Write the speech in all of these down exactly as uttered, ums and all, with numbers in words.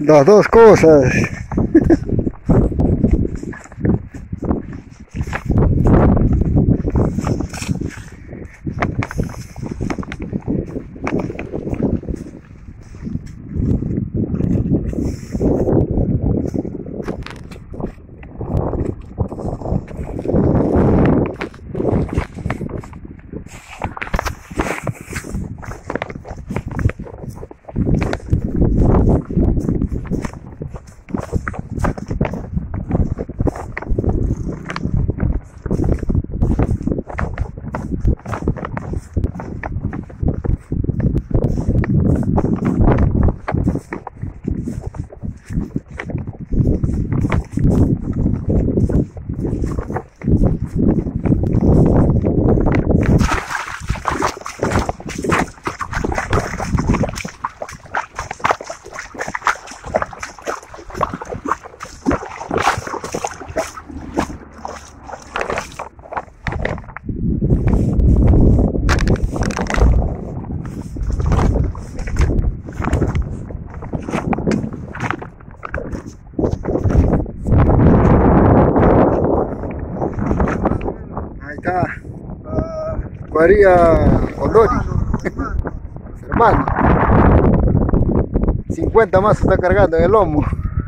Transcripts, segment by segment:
Las dos cosas. María Condori, hermano, cincuenta más está cargando en el lomo.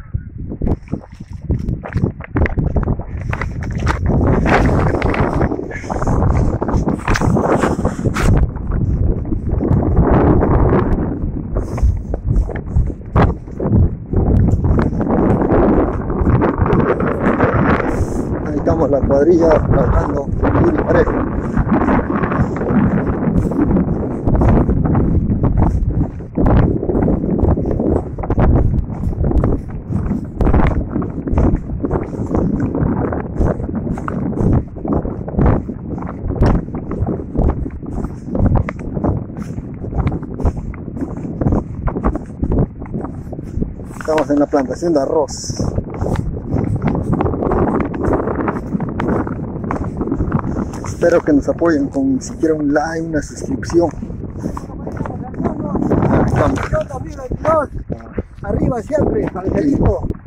Ahí estamos la cuadrilla trabajando duro y parejo. Estamos en la plantación de arroz. Espero que nos apoyen con siquiera un like, una suscripción. Arriba siempre, Angelito.